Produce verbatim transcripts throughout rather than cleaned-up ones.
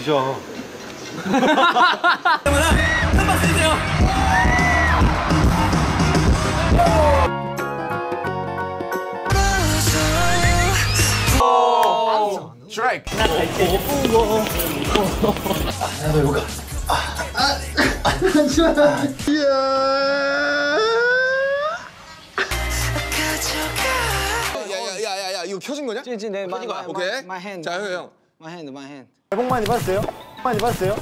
드셔. 한번 드세요. 스트라이크. 나 갈게. 나도 이거 가. 아, 아, 잠시만. 야야야야야 이거 켜진 거냐? 찐찐 네. 켜진 거야. 오케이. My hand. 자 형 형. My hand, my hand. 새해 복 많이 받으세요. 많이 받으세요.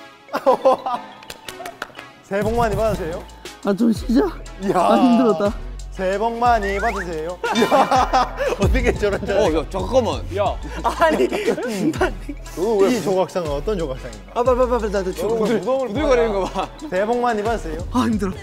새해 복 많이 받으세요. 아 좀 쉬자. 이야. 아 힘들었다. 새해 복 많이 받으세요. 이야. 어떻게 저런 저? 어, 야 잠깐만. 야. 아니. 너는 왜? 이 조각상은 어떤 조각상인가? 아, 빨리 빨리 나도 좀 부들거리는 거 봐. 새해 복 많이 받으세요. 아 힘들어.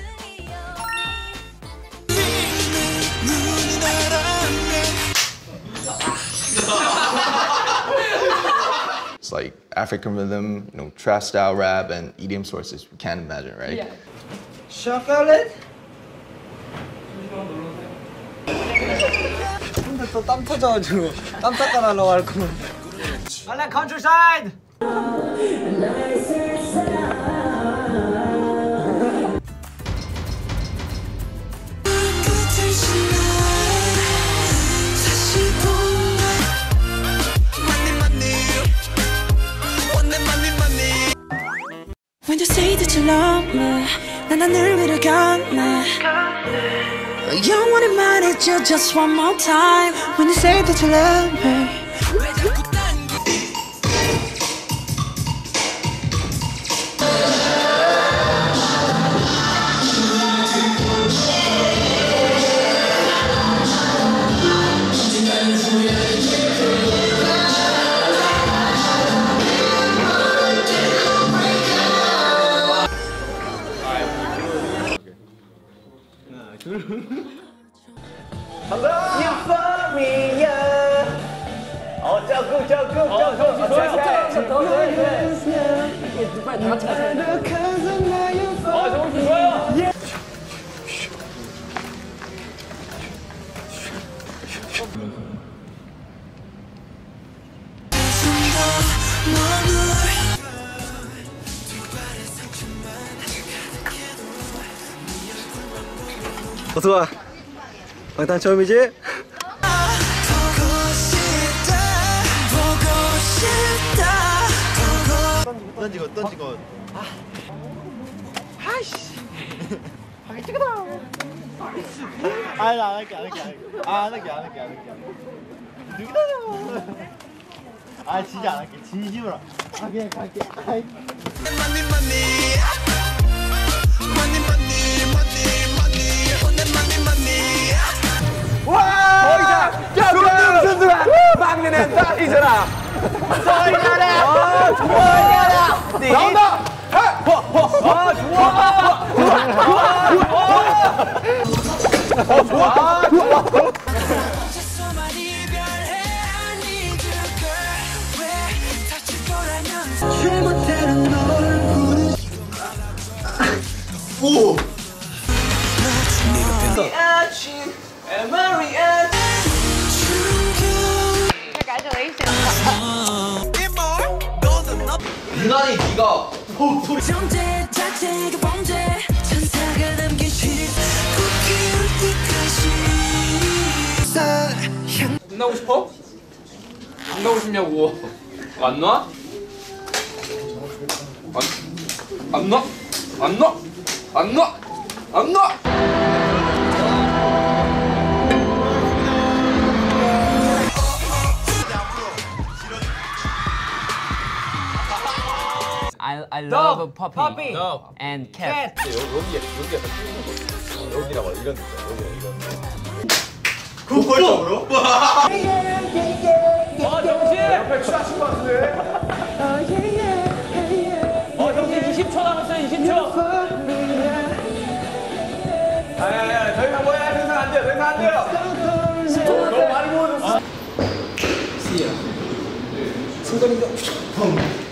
It's like African rhythm, you know, trap style rap, and E D M sources. We can't imagine, right? Yeah. Chocolate. 근데 또 땀 터져가지고 땀 닦아달라고 할 거면. I like countryside. When you say that you love me, 난 하늘 위를 건네. 영원히 말해줘 just one more time. When you say that you love me. Euphoria. 어, 조금 조금 조금. 좋아요. 더 해야 빨리 다 같이 가세요. 아, 저거 좋아요. 어서 와. 방탄 처음이지? 던지고 던지고. 아이씨. 하기 찍어다. 아니 안 할게 안 할게 안 할게 안 할게 안 할게 안 할게. 누구다. 아 진짜 안 할게 진심으로. 하게 할게. 아이. 와! 좋은 순수한 막내는 딸이잖아. 소이가라. 아, 좋아. 나온다. 아, 좋아. 좋아. 좋아. 좋아. 좋아. 오. 유난히 네가 존재 자체가 범죄 천사가 담긴 시 안 나오고 싶어? 안 나오고 싶냐고. 안 놔? 안, 안 놔? 안 놔? 안 놔? 안 놔? I I love Dog, puppy, puppy. Dog. and cat. 여기 여기 약간 뚫는 거. 여기라고 이런 데 이런 그걸적으로? 어, 정신. 옆에 취하신 것 같은데. 어, 정신 이십 초 남았어요. 이십 초. 아야야 더 이상 뭐야 더 이상 안 돼요 더 이상 안 돼요. 너무 많이 모아졌어. 승관이가